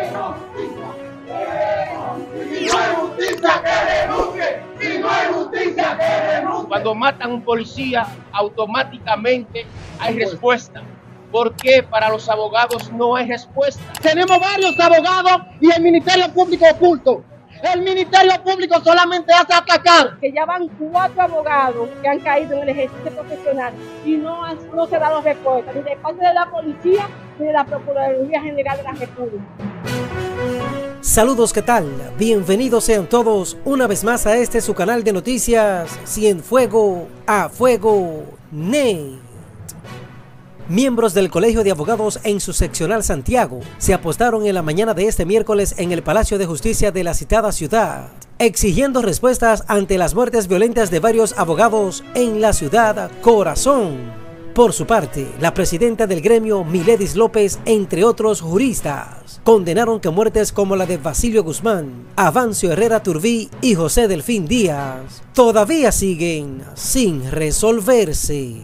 Cuando matan a un policía, automáticamente hay respuesta. ¿Por qué para los abogados no hay respuesta? Tenemos varios abogados y el Ministerio Público oculto. El Ministerio Público solamente hace atacar. Que ya van 4 abogados que han caído en el ejercicio profesional y no se han dado respuesta, ni de parte de la policía ni de la Procuraduría General de la República. Saludos, ¿qué tal? Bienvenidos sean todos una vez más a este su canal de noticias Cienfuegos a Fuego Net. Miembros del Colegio de Abogados en su seccional Santiago se apostaron en la mañana de este miércoles en el Palacio de Justicia de la citada ciudad, exigiendo respuestas ante las muertes violentas de varios abogados en la ciudad corazón. Por su parte, la presidenta del gremio, Miledis López, entre otros juristas, condenaron que muertes como la de Basilio Guzmán, Avancio Herrera Turbí y José Delfín Díaz todavía siguen sin resolverse.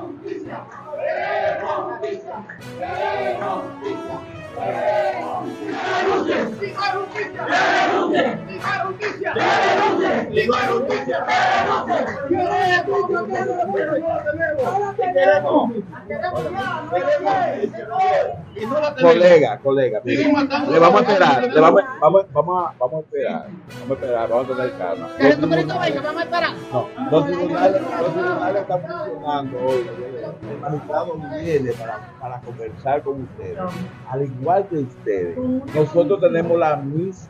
Colega, mire, le vamos a esperar, vamos a esperar, vamos a tener calma. Vamos a esperar. No, los tribunales están funcionando hoy. El magistrado viene para conversar con ustedes. Al igual que ustedes, nosotros tenemos el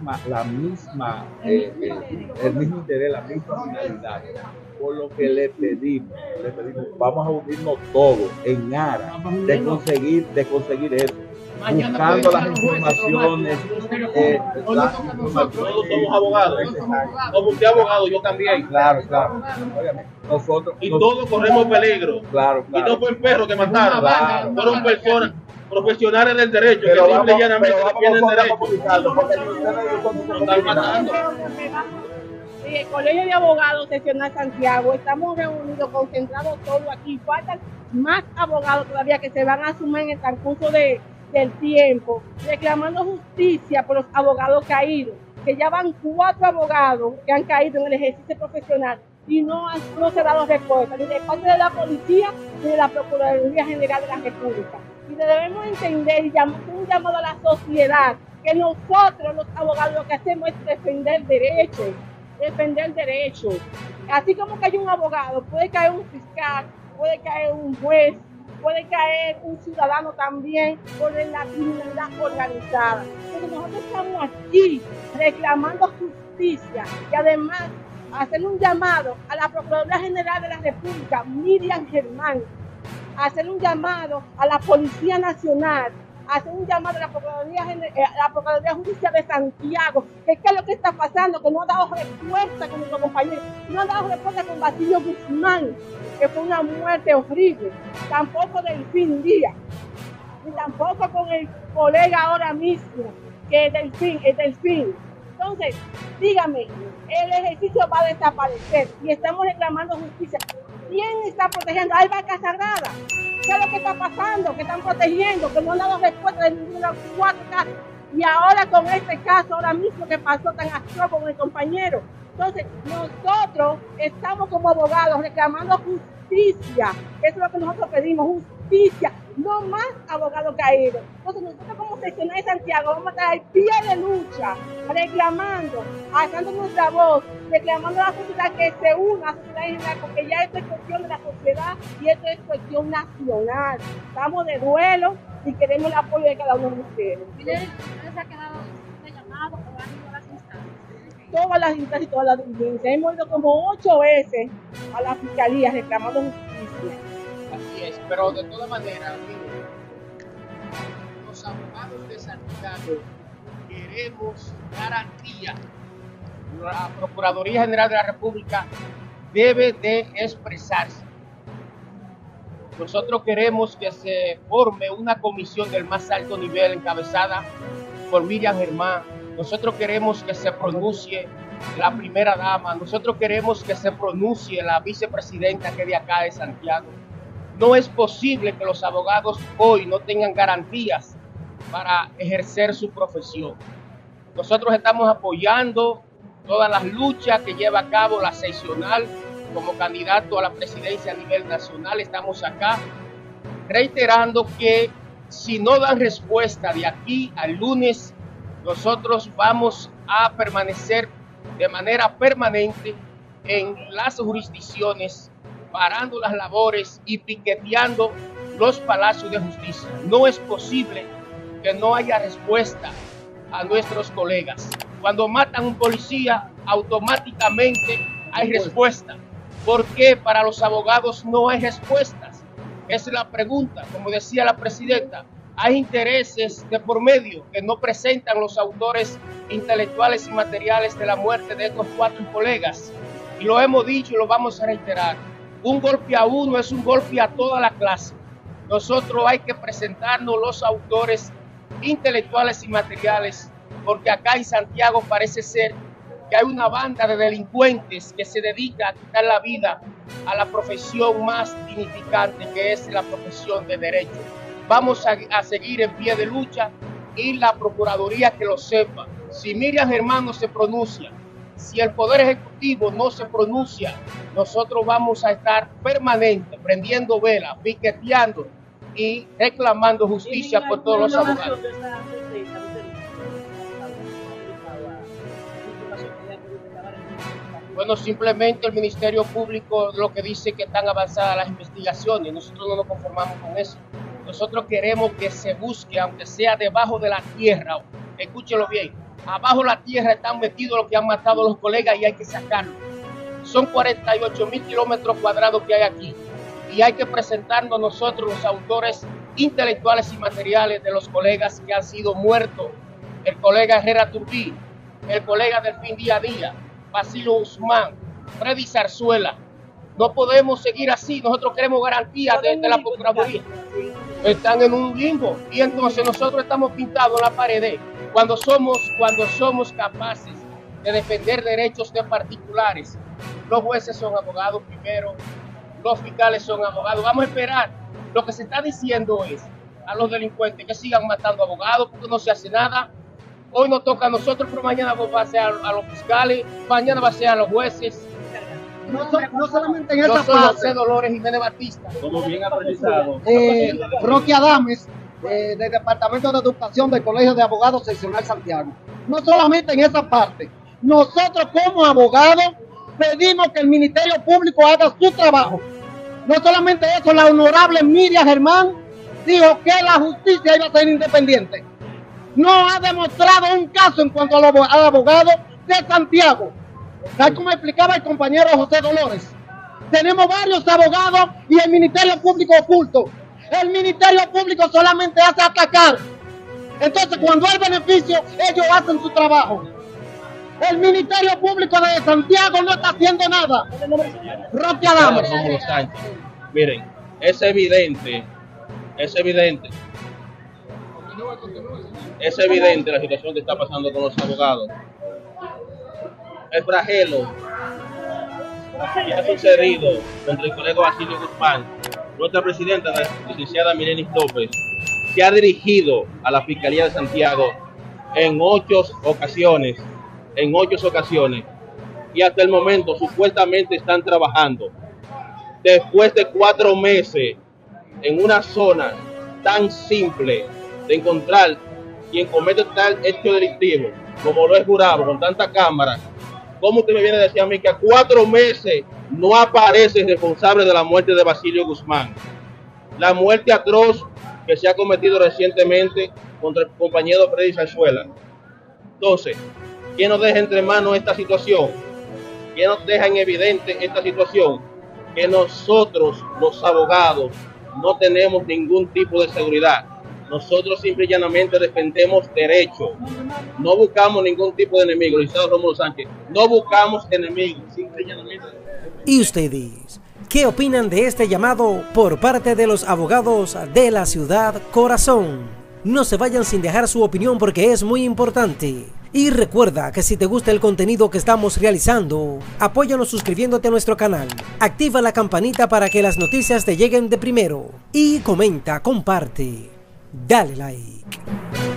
mismo interés, la misma finalidad. Por lo que le pedimos, vamos a unirnos todos en aras de conseguir eso. Buscando las informaciones. Todos somos abogados. Como usted es abogado, yo también. Claro. Nosotros todos corremos peligro. Claro. Y no fue el perro que mataron. Claro. Fueron personas profesionales del derecho pero que simple y llanamente tienen derecho. No están matando. El Colegio de Abogados Seccional Santiago, estamos reunidos, concentrados todos aquí. Faltan más abogados todavía que se van a sumar en el transcurso del tiempo, reclamando justicia por los abogados caídos, que ya van 4 abogados que han caído en el ejercicio profesional y no se ha dado respuesta, ni de parte de la policía ni de la Procuraduría General de la República. Y debemos entender y hacer un llamado a la sociedad, que nosotros los abogados lo que hacemos es defender derechos. Así como que hay un abogado, puede caer un fiscal, puede caer un juez, puede caer un ciudadano también por la criminalidad organizada. Entonces nosotros estamos aquí reclamando justicia y además hacer un llamado a la Procuraduría General de la República, Miriam Germán, hacer un llamado a la Policía Nacional, hacer un llamado a la Procuraduría Judicial de Santiago, que qué es lo que está pasando, que no ha dado respuesta con nuestro compañero, no ha dado respuesta con Basilio Guzmán, que fue una muerte horrible, tampoco Delfín Díaz, ni tampoco con el colega ahora mismo, que es Delfín. Entonces, dígame, el ejercicio va a desaparecer y estamos reclamando justicia. ¿Quién está protegiendo? Hay vaca sagrada. ¿Qué es lo que está pasando? Que están protegiendo, que no han dado respuesta de ninguno de los 4 casos. Y ahora con este caso, ahora mismo que pasó tan atroz con el compañero. Entonces, nosotros estamos como abogados reclamando justicia. Eso es lo que nosotros pedimos, justicia. No más abogados caídos. Entonces, nosotros como seccional de Santiago vamos a estar al pie de lucha, reclamando, alzando nuestra voz, reclamando a la sociedad que se una a la sociedad en general, porque ya esto es cuestión de la sociedad y esto es cuestión nacional. Estamos de duelo y queremos el apoyo de cada uno de ustedes. ¿Ustedes ha quedado de llamado o han ido a las instancias? Todas las instancias y todas las diligencias. Hemos ido como 8 veces a la fiscalía reclamando justicia. Así es, pero de todas maneras, los abogados de Santiago queremos garantía. La Procuraduría General de la República debe de expresarse. Nosotros queremos que se forme una comisión del más alto nivel encabezada por Miriam Germán. Nosotros queremos que se pronuncie la primera dama. Nosotros queremos que se pronuncie la vicepresidenta que es de acá de Santiago. No es posible que los abogados hoy no tengan garantías para ejercer su profesión. Nosotros estamos apoyando todas las luchas que lleva a cabo la seccional como candidato a la presidencia a nivel nacional. Estamos acá reiterando que si no dan respuesta de aquí al lunes, nosotros vamos a permanecer de manera permanente en las jurisdicciones, parando las labores y piqueteando los palacios de justicia. No es posible que no haya respuesta a nuestros colegas. Cuando matan a un policía, automáticamente hay respuesta. ¿Por qué para los abogados no hay respuestas? Esa es la pregunta. Como decía la presidenta, hay intereses de por medio que no presentan los autores intelectuales y materiales de la muerte de estos 4 colegas. Y lo hemos dicho y lo vamos a reiterar. Un golpe a uno es un golpe a toda la clase. Nosotros hay que presentarnos los autores intelectuales y materiales, porque acá en Santiago parece ser que hay una banda de delincuentes que se dedica a quitar la vida a la profesión más dignificante, que es la profesión de derecho. Vamos a seguir en pie de lucha y la Procuraduría que lo sepa. Si Miriam Germán no se pronuncia, si el Poder Ejecutivo no se pronuncia, nosotros vamos a estar permanente, prendiendo vela, piqueteando y reclamando justicia por todos los abogados. Bueno, simplemente el Ministerio Público lo que dice que están avanzadas las investigaciones. Nosotros no nos conformamos con eso. Nosotros queremos que se busque, aunque sea debajo de la tierra. Escúchelo bien. Abajo de la tierra están metidos los que han matado a los colegas y hay que sacarlos. Son 48.000 kilómetros cuadrados que hay aquí. Y hay que presentarnos nosotros los autores intelectuales y materiales de los colegas que han sido muertos. El colega Herrera Turbí, el colega Delfín Día a Día, Basilio Guzmán, Freddy Zarzuela. No podemos seguir así. Nosotros queremos garantías de la Procuraduría. Están en un limbo y entonces nosotros estamos pintados en la pared. Cuando somos capaces de defender derechos de particulares, los jueces son abogados primero, los fiscales son abogados. Vamos a esperar. Lo que se está diciendo es a los delincuentes que sigan matando abogados porque no se hace nada. Hoy nos toca a nosotros, pero mañana va a ser a los fiscales, mañana va a ser a los jueces. No solamente en esa Yo soy parte. José Dolores Jiménez Batista. Como bien ha precisado. Roque Adames, del Departamento de Educación del Colegio de Abogados Seccional Santiago. No solamente en esa parte. Nosotros como abogados pedimos que el Ministerio Público haga su trabajo. No solamente eso, la honorable Miriam Germán dijo que la justicia iba a ser independiente. No ha demostrado un caso en cuanto al abogado de Santiago. Tal como explicaba el compañero José Dolores. Tenemos varios abogados y el Ministerio Público oculto. El Ministerio Público solamente hace atacar. Entonces, cuando hay beneficio, ellos hacen su trabajo. El Ministerio Público de Santiago no está haciendo nada. Roque Adames. Rómulo Sánchez. Miren, es evidente la situación que está pasando con los abogados. El flagelo que ha sucedido contra el colega Basilio Guzmán, nuestra presidenta, la licenciada Mirenis López, se ha dirigido a la Fiscalía de Santiago en 8 ocasiones, y hasta el momento supuestamente están trabajando. Después de 4 meses en una zona tan simple de encontrar quien comete tal hecho delictivo como lo es Gurabo, con tanta cámara, ¿cómo usted me viene a decir a mí que a 4 meses no aparece el responsable de la muerte de Basilio Guzmán? La muerte atroz que se ha cometido recientemente contra el compañero Freddy Zarzuela. Entonces, ¿quién nos deja entre manos esta situación? ¿Quién nos deja en evidente esta situación? Que nosotros, los abogados, no tenemos ningún tipo de seguridad. Nosotros simple y llanamente defendemos derechos. No buscamos ningún tipo de enemigo. Licenciado Rómulo Sánchez, no buscamos enemigos. Simple y llanamente. ¿Y ustedes qué opinan de este llamado por parte de los abogados de la ciudad Corazón? No se vayan sin dejar su opinión porque es muy importante. Y recuerda que si te gusta el contenido que estamos realizando, apóyanos suscribiéndote a nuestro canal. Activa la campanita para que las noticias te lleguen de primero. Y comenta, comparte, dale like. like.